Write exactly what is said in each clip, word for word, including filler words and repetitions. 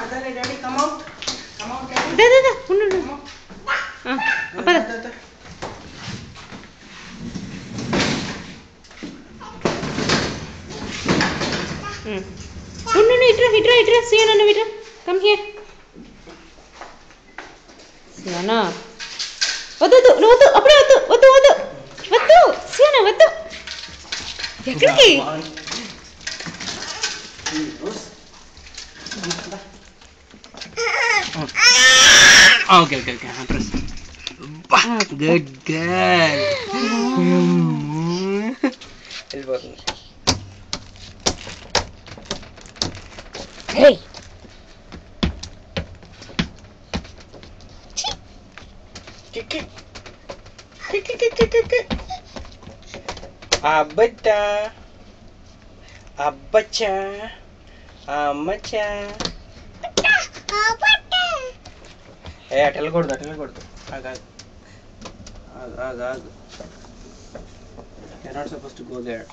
అదలే daddy come out come out daddy దా దా దా ఉండు ఉండు ఆ పద ఉండు ఉండు ఇట్రా ఇట్రా ఇట్రా సియోనా నువ్వు ఇట్రా కమ్ హియర్ సియోనా వద్దు వద్దు నువ్వు వద్దు అప్పుడే వద్దు వద్దు వద్దు వద్దు సియోనా వద్దు ఎక్కడికి okay okay okay press good girl వెళ్ళిపోతుంది హే అబ్బచ్చా అబ్బచ్చా అమ్మచ్చా ఏ అటు వెళ్ళకూడదు అటు వెళ్ళకూడదు ఆగు ఆగు ఆగు ఆగు you're not supposed to go there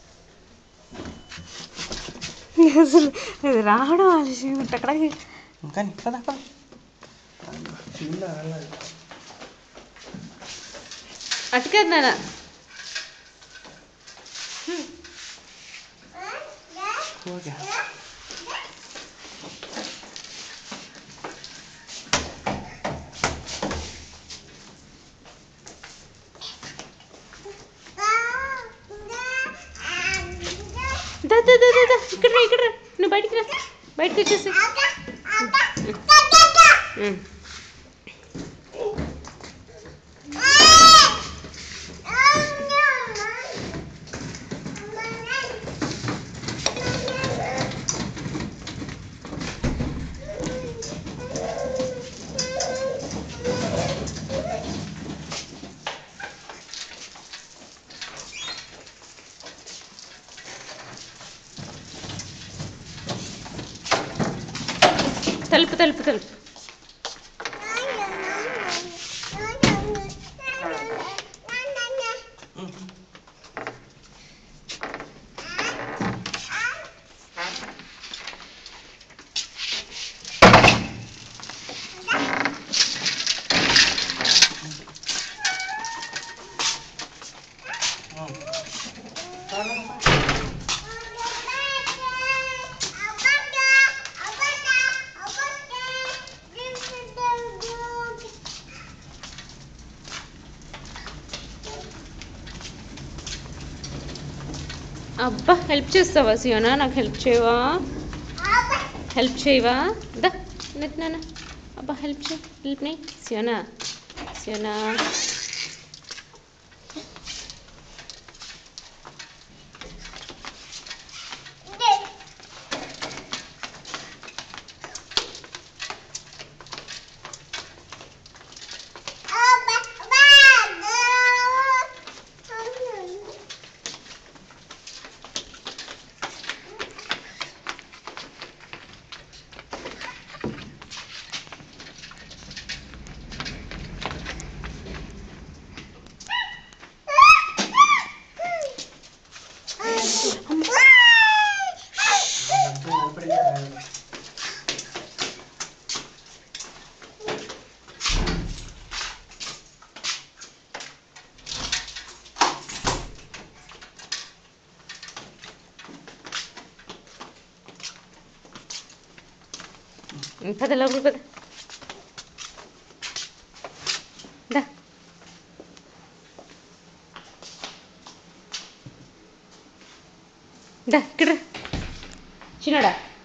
అసలు ఇది రావడం ఆలస్యం అక్కడికి ఇంకా పద పద అటు కదా నాన్న ఓకే దా దా దా దా ఇక్కడ రా ఇక్కడ రా నువ్వు బయటికి రా బయటకు వచ్చేసి తలుపు తలుపు తలుపు అబ్బా హెల్ప్ చేస్తావా సియోనా నాకు హెల్ప్ చేయవా హెల్ప్ చేయవా దా నెట్ నాన్న అబ్బా హెల్ప్ చేయి హెల్ప్ నీ సియోనా సియోనా పద లోపలికి పద దా దా ఇక్కడ చిన్నడా